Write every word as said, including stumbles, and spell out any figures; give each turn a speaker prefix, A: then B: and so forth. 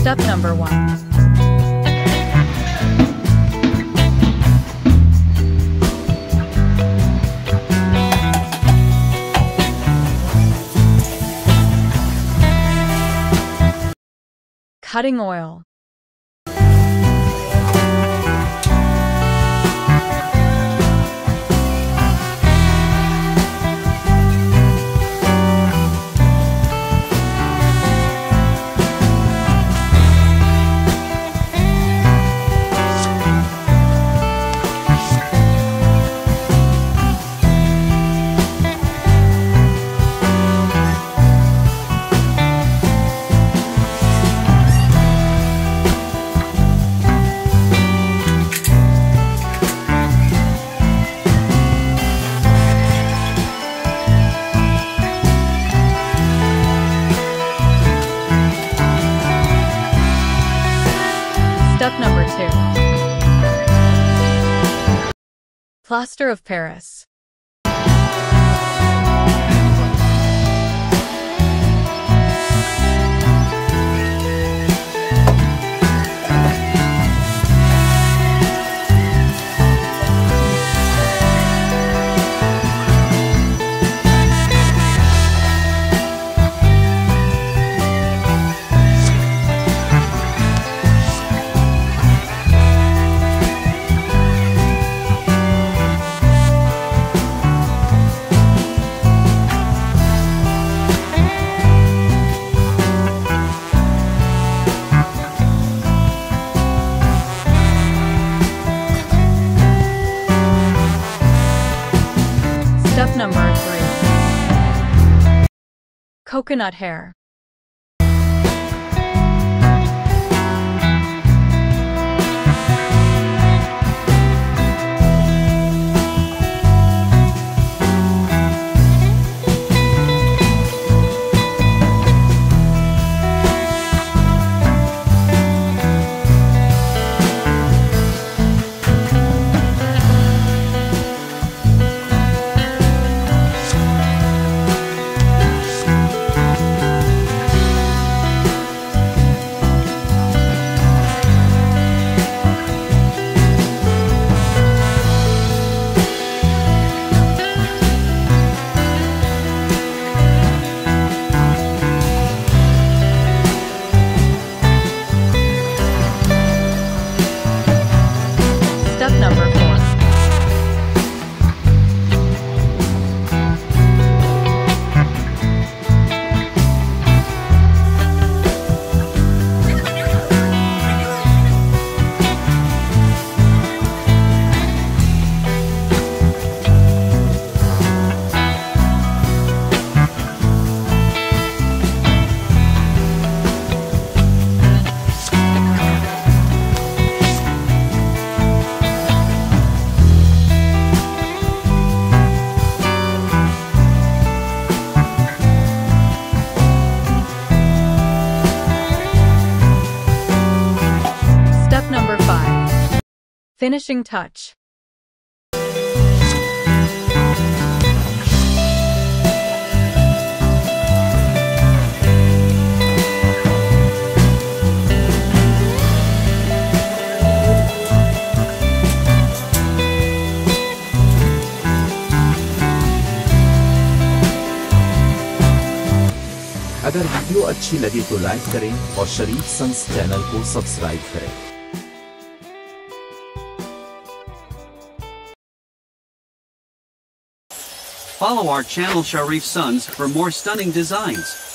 A: Step number one. Cutting oil. Step number two. Plaster of Paris. Step number three. Coconut hair. Step number four. Step number five. Finishing touch.
B: अगर video अच्छी लगे तो like करें और Sharif sons channel को subscribe करें।
C: Follow our channel Sharif Sons for more stunning designs.